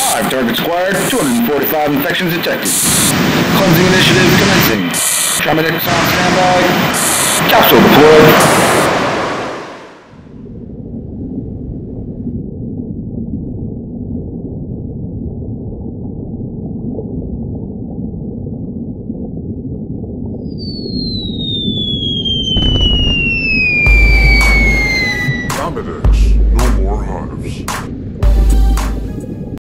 5 targets acquired, 245 infections detected. Cleansing initiative commencing. Trimedics on standby. Capsule deployed.